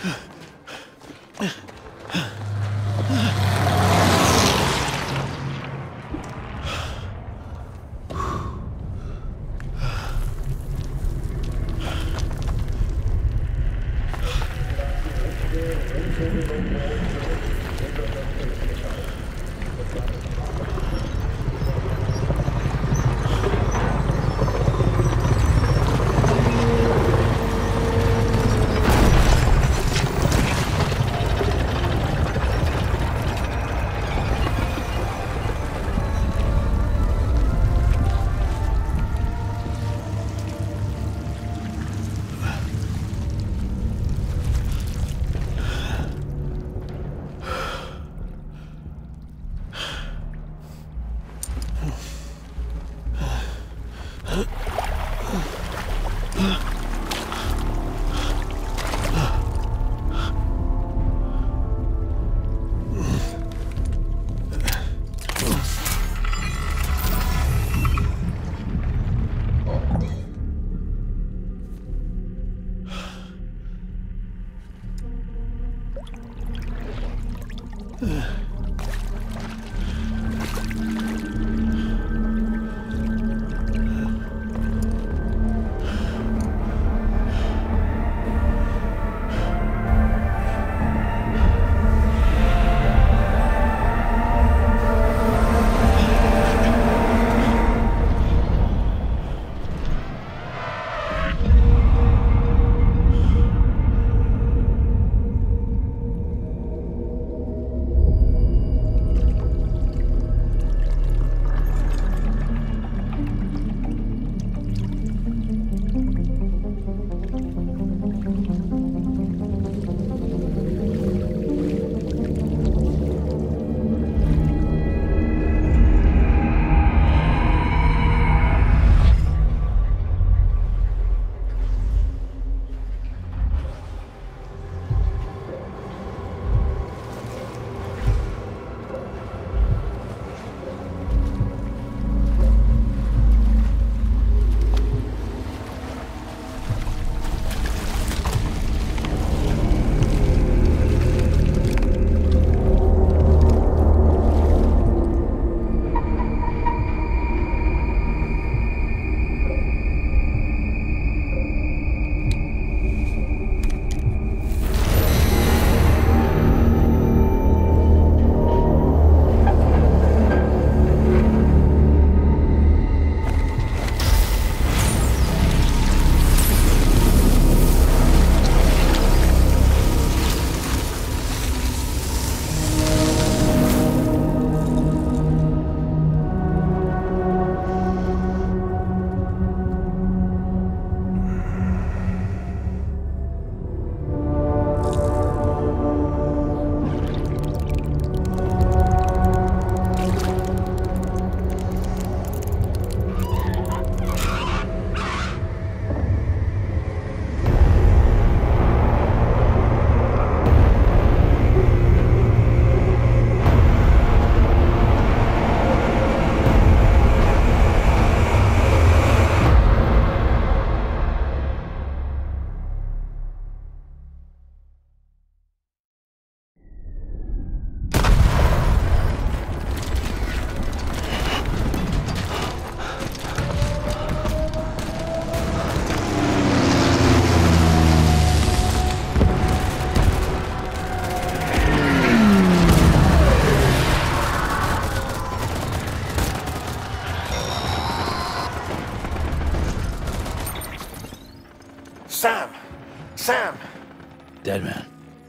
Sam! Sam! Dead man.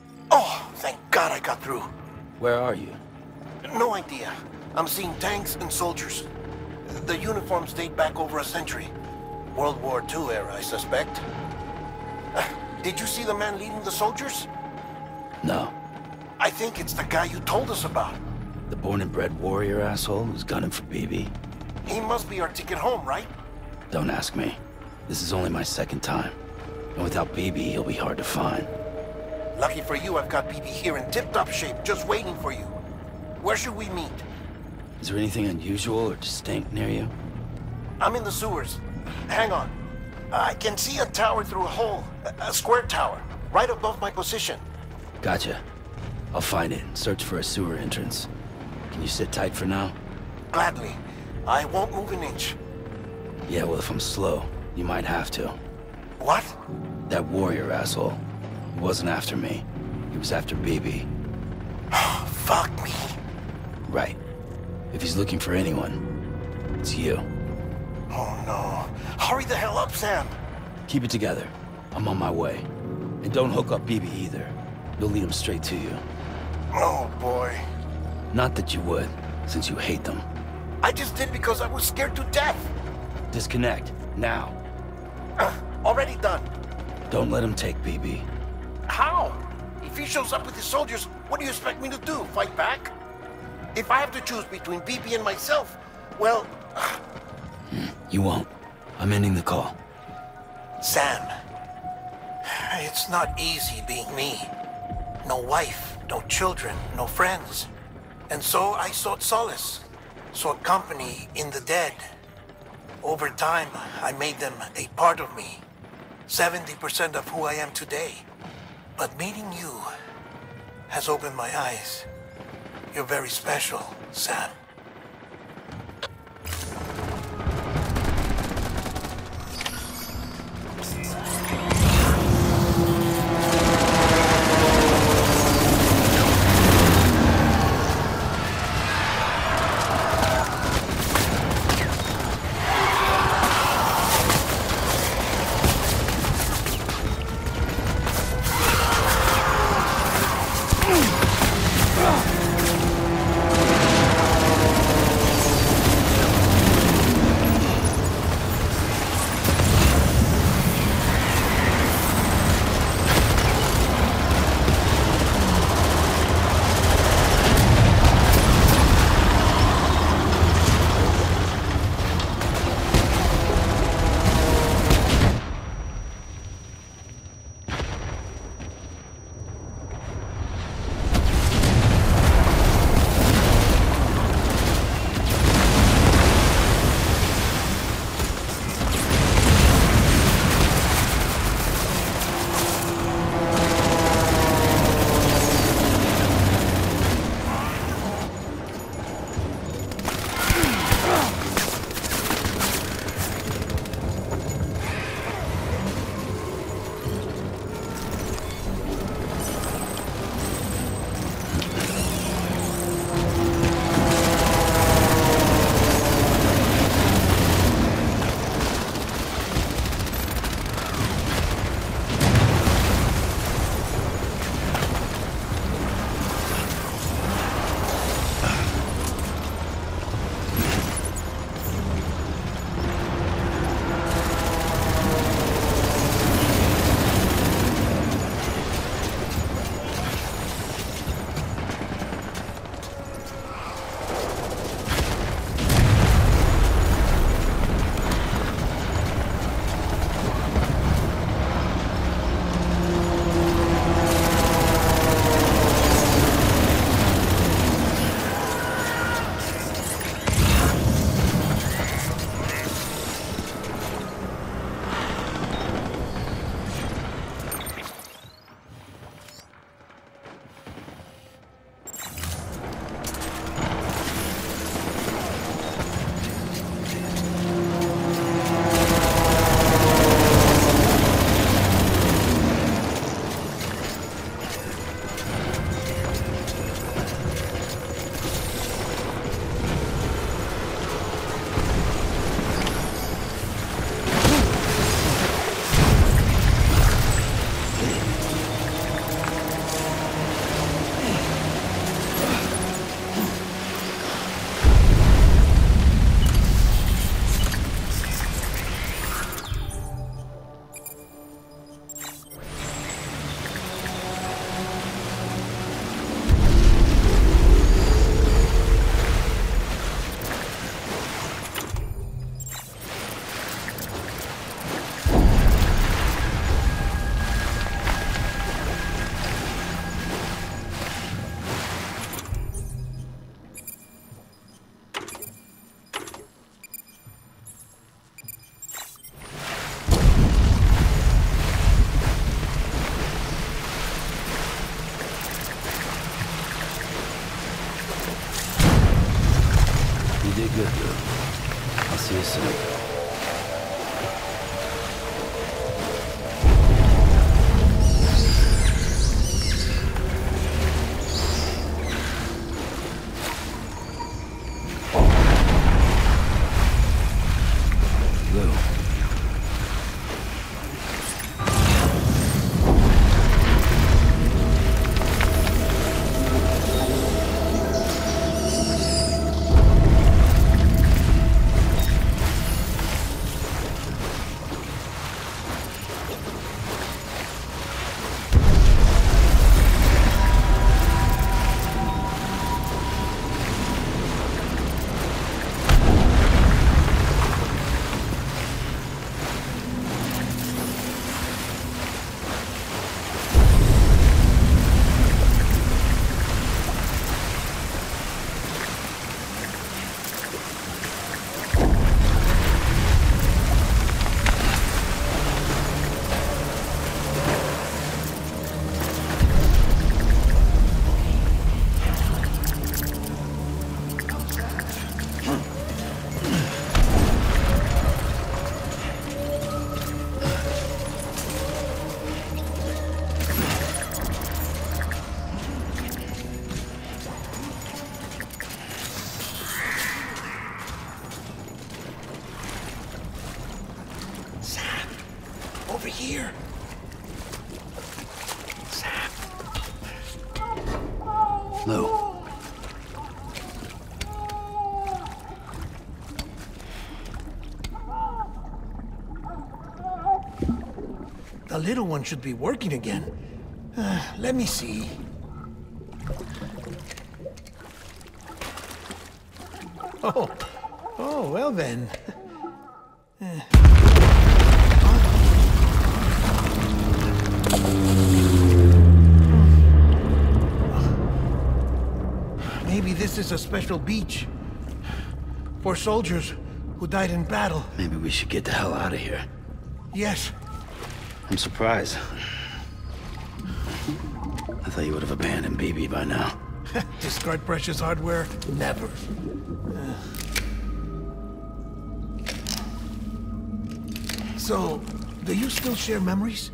Oh, thank God I got through. Where are you? No idea. I'm seeing tanks and soldiers. The uniforms date back over a century. World War II era, I suspect. Did you see the man leading the soldiers? No. I think it's the guy you told us about. The born and bred warrior asshole who's gunning for BB? He must be our ticket home, right? Don't ask me. This is only my second time. And without BB, he'll be hard to find. Lucky for you, I've got BB here in tip-top shape, just waiting for you. Where should we meet? Is there anything unusual or distinct near you? I'm in the sewers. Hang on. I can see a tower through a hole. A square tower. right above my position. Gotcha. I'll find it and search for a sewer entrance. Can you sit tight for now? Gladly. I won't move an inch. Yeah, well, if I'm slow, you might have to. What? That warrior asshole. He wasn't after me. He was after BB. Fuck me. Right. If he's looking for anyone, it's you. Oh no. Hurry the hell up, Sam. Keep it together. I'm on my way. And don't hook up BB either. You'll lead him straight to you. Oh boy. Not that you would, since you hate them. I just did because I was scared to death. Disconnect, now. Already done. Don't let him take BB. How? If he shows up with his soldiers, what do you expect me to do? Fight back? If I have to choose between BB and myself, well... You won't. I'm ending the call. Sam, it's not easy being me. No wife, no children, no friends. And so I sought solace, sought company in the dead. Over time, I made them a part of me. 70% of who I am today. But meeting you has opened my eyes. You're very special, Sam. Good, Lou. I'll see you soon. Over here. Sam. Lou. The little one should be working again. Let me see. Oh, well then. Maybe this is a special beach for soldiers who died in battle. Maybe we should get the hell out of here. Yes. I'm surprised. I thought you would have abandoned BB by now. Discard precious hardware? Never. So, do you still share memories?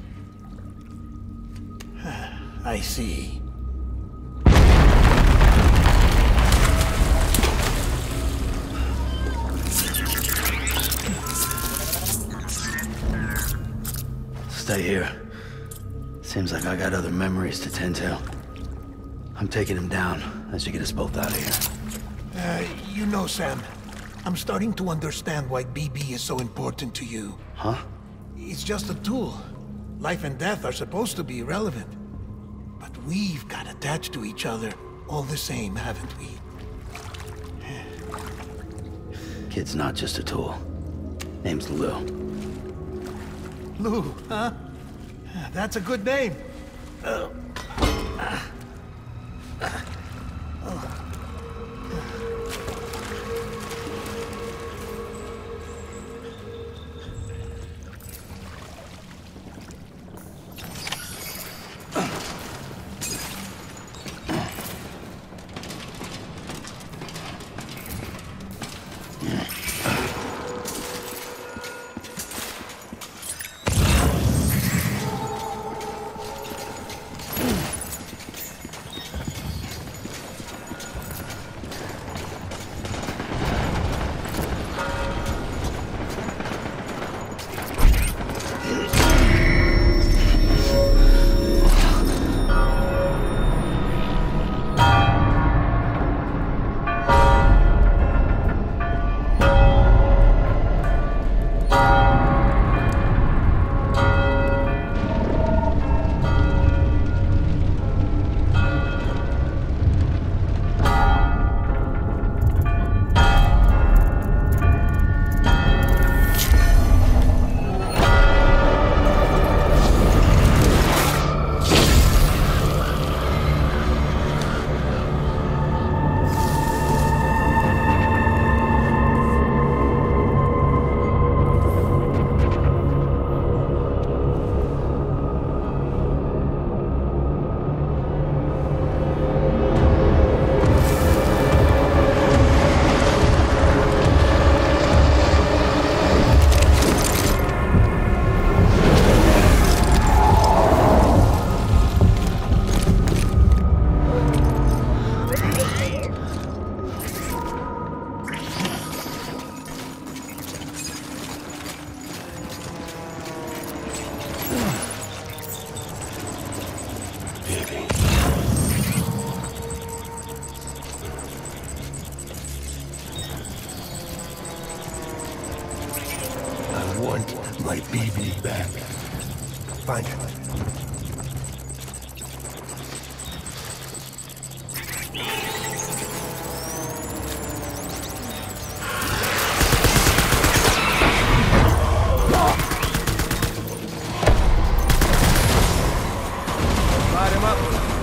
I see. Stay here. Seems like I got other memories to tend to. I'm taking him down as you get us both out of here. You know, Sam, I'm starting to understand why BB is so important to you. Huh? It's just a tool. Life and death are supposed to be irrelevant. But we've got attached to each other all the same, haven't we? Kid's not just a tool. Name's Lou. Lou, huh? That's a good name. baby back. Find her. Light him up.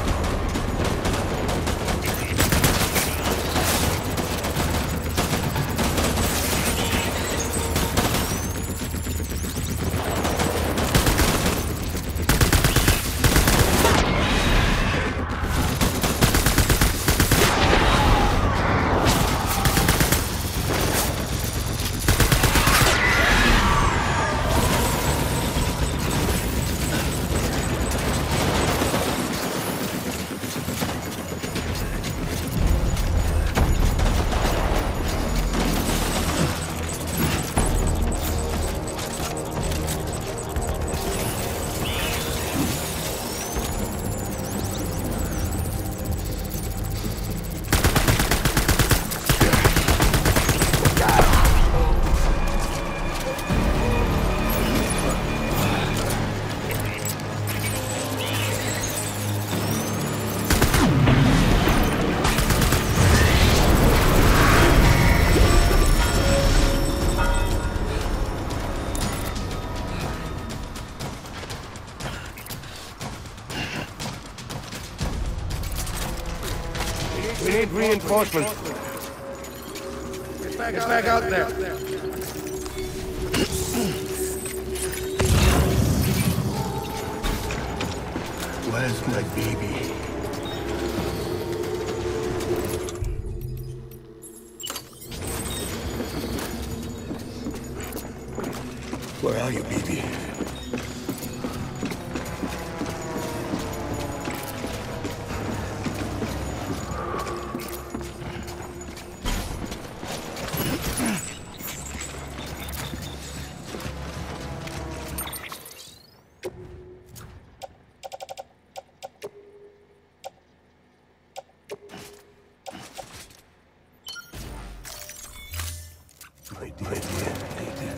We need reinforcements. Get back out there. Where's my baby? Where are you, baby? My dear lady.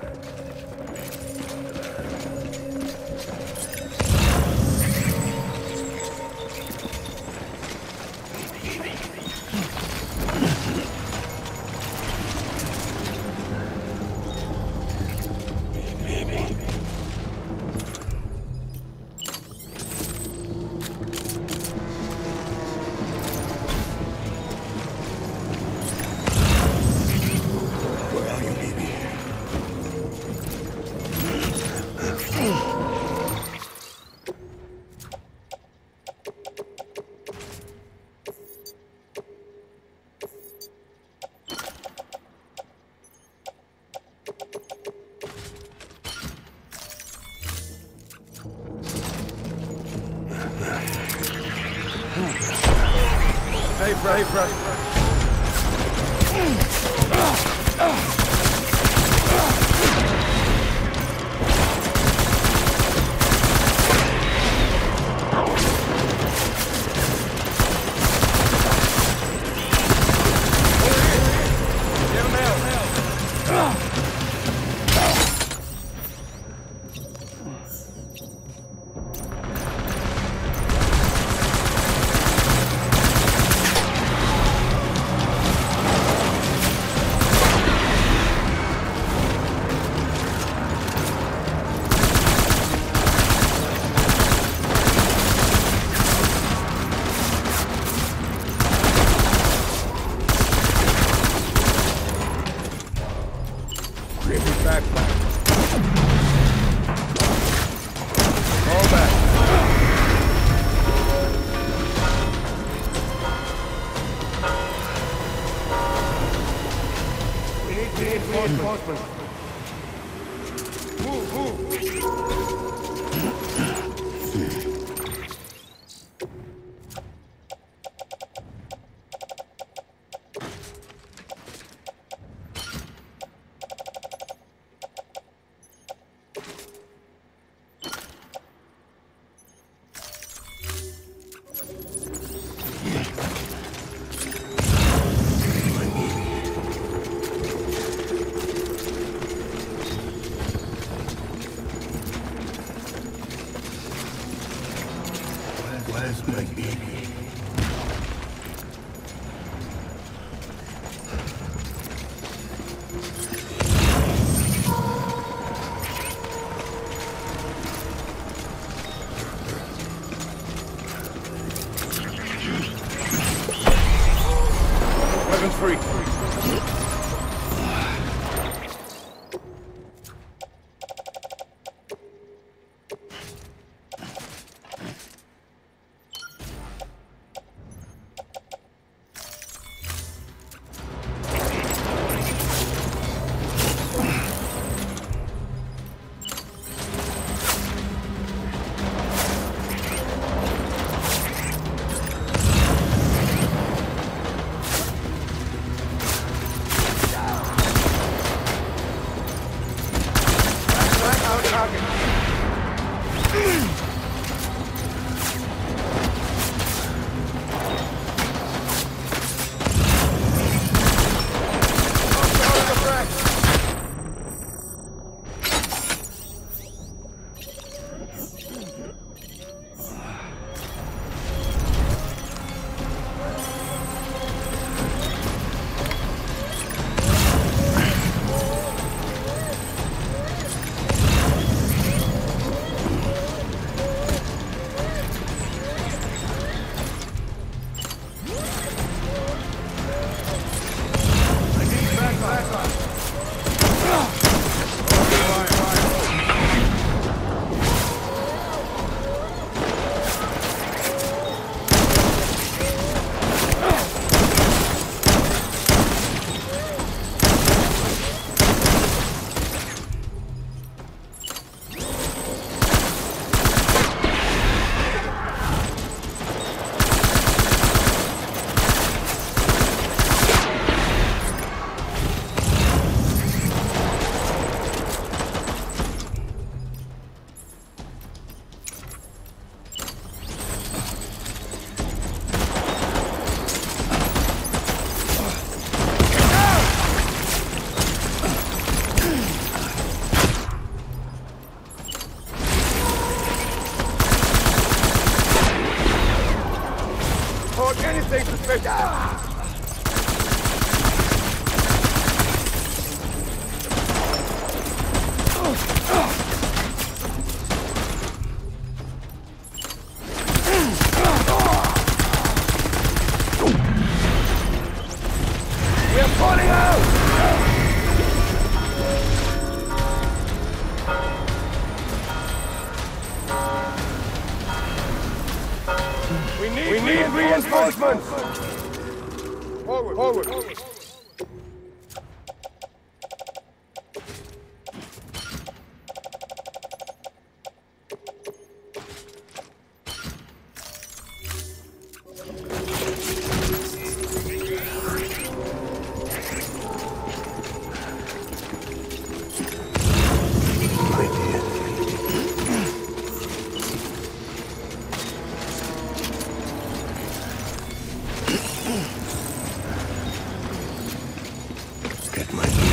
Where are you, baby? Hey, bro. Back. Fall back. We need reinforcements. Move. my baby. Weapons free. Anything suspicious! We're pulling out! We need reinforcements! Forward, forward! Get my baby.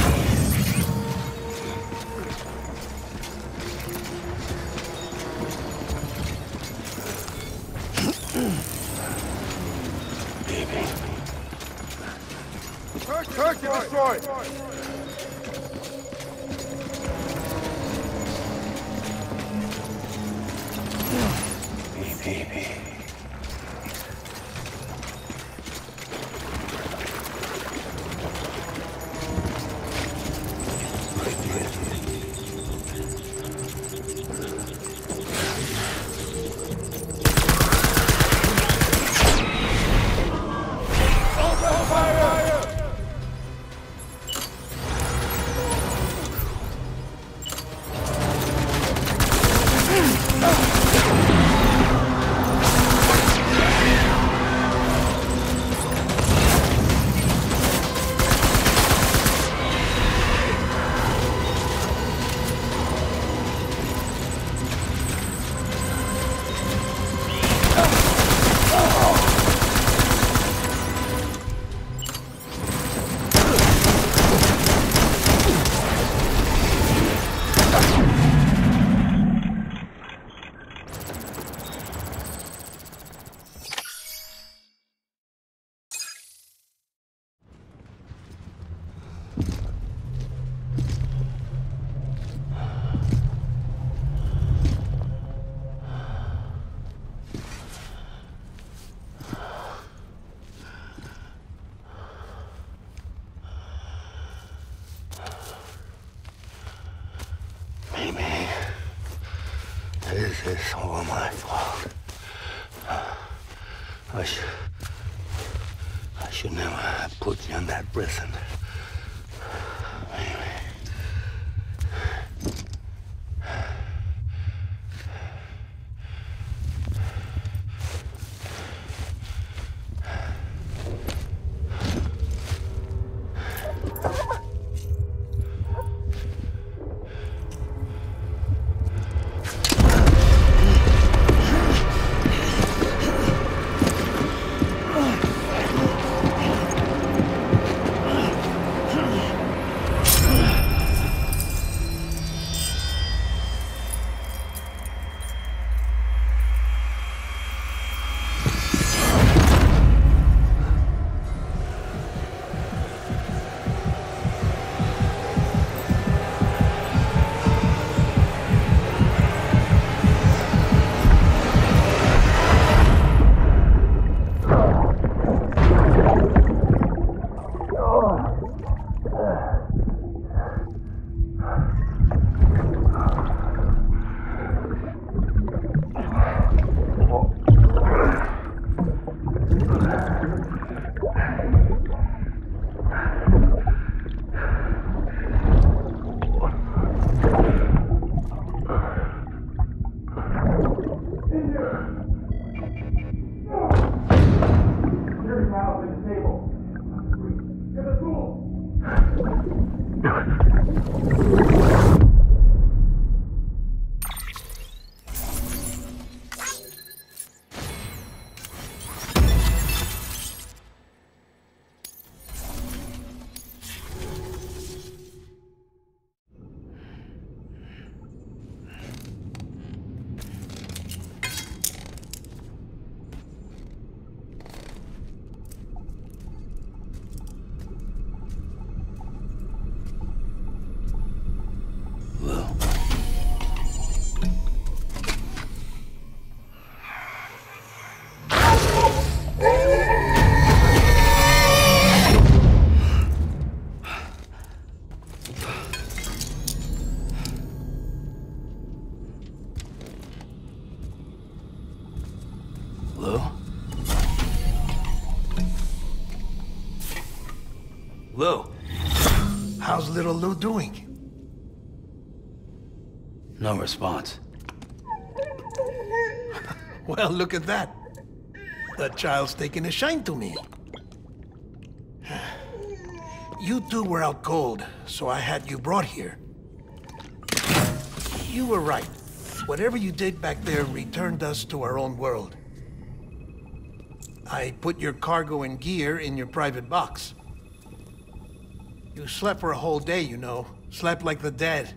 Baby. Turret destroyed! Baby. It's all my fault. I should never have put you in that prison. Anyway. Lou? Lou? How's little Lou doing? No response. Well, look at that. The child's taking a shine to me. You two were out cold, so I had you brought here. You were right. Whatever you did back there returned us to our own world. I put your cargo and gear in your private box. You slept for a whole day, you know. Slept like the dead.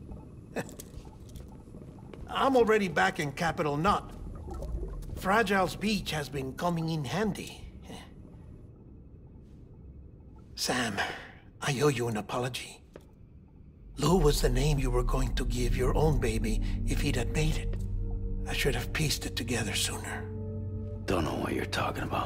I'm already back in Capital Knot. Fragile's beach has been coming in handy. Sam, I owe you an apology. Lou was the name you were going to give your own baby if he'd had made it. I should have pieced it together sooner. Don't know what you're talking about.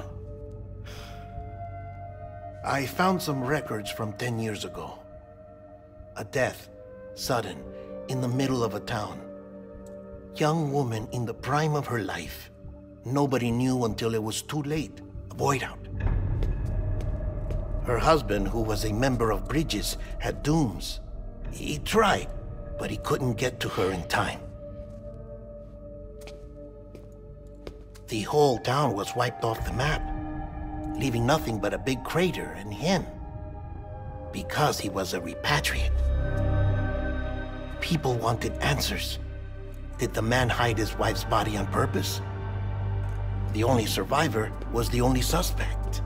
I found some records from 10 years ago. A death, sudden, in the middle of a town. Young woman in the prime of her life. Nobody knew until it was too late. A void out. Her husband, who was a member of Bridges, had dooms. He tried, but he couldn't get to her in time. The whole town was wiped off the map, leaving nothing but a big crater and him. Because he was a repatriate. People wanted answers. Did the man hide his wife's body on purpose? The only survivor was the only suspect.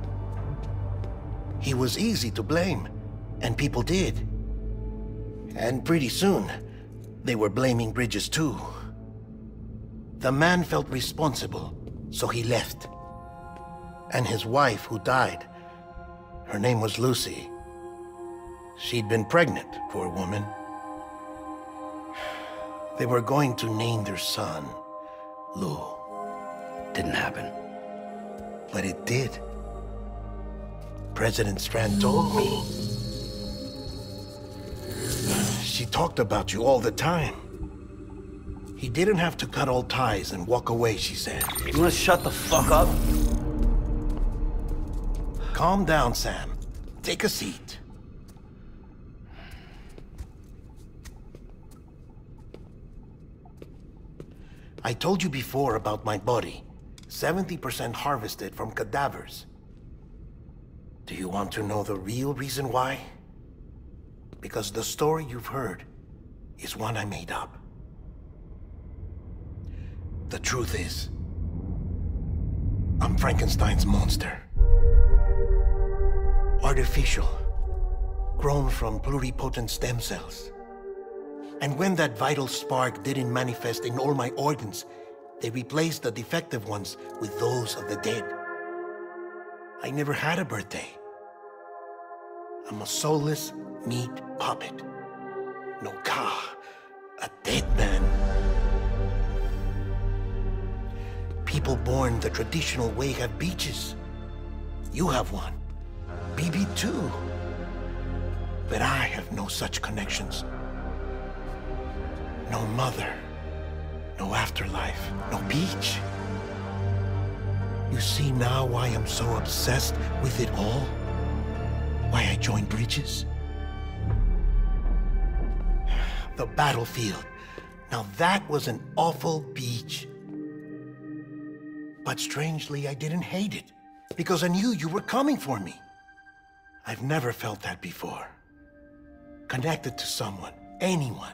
He was easy to blame, and people did. And pretty soon, they were blaming Bridges too. The man felt responsible, so he left. And his wife, who died, her name was Lucy. She'd been pregnant, poor woman. They were going to name their son Lou. Didn't happen. But it did. President Strand told me. She talked about you all the time. He didn't have to cut all ties and walk away, she said. You wanna shut the fuck up? Calm down, Sam. Take a seat. I told you before about my body. 70% harvested from cadavers. Do you want to know the real reason why? Because the story you've heard is one I made up. The truth is, I'm Frankenstein's monster. Artificial, grown from pluripotent stem cells. And when that vital spark didn't manifest in all my organs, they replaced the defective ones with those of the dead. I never had a birthday. I'm a soulless meat puppet. No ka, a dead man. People born the traditional way have beaches. You have one. BB too. But I have no such connections. No mother, no afterlife, no beach. You see now why I'm so obsessed with it all? Why I joined Bridges? The battlefield. Now that was an awful beach. But strangely, I didn't hate it, because I knew you were coming for me. I've never felt that before. Connected to someone, anyone.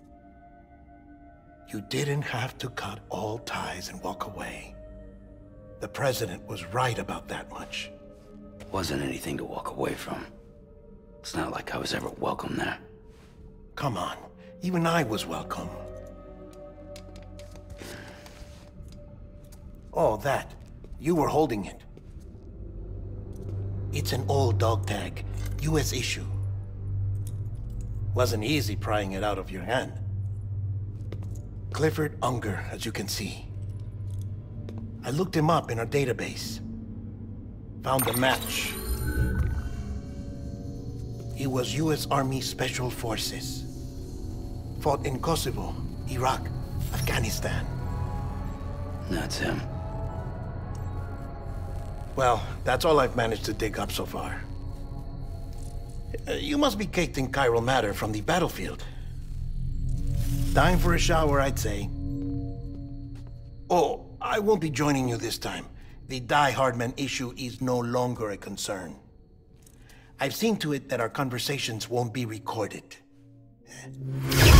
You didn't have to cut all ties and walk away. The president was right about that much. Wasn't anything to walk away from. It's not like I was ever welcome there. Come on, even I was welcome. Oh, that. You were holding it. It's an old dog tag, US issue. Wasn't easy prying it out of your hand. Clifford Unger, as you can see. I looked him up in our database. Found a match. He was US Army Special Forces. Fought in Kosovo, Iraq, Afghanistan. That's him. Well, that's all I've managed to dig up so far. You must be caked in chiral matter from the battlefield. Time for a shower, I'd say. Oh, I won't be joining you this time. The Die Hardman issue is no longer a concern. I've seen to it that our conversations won't be recorded.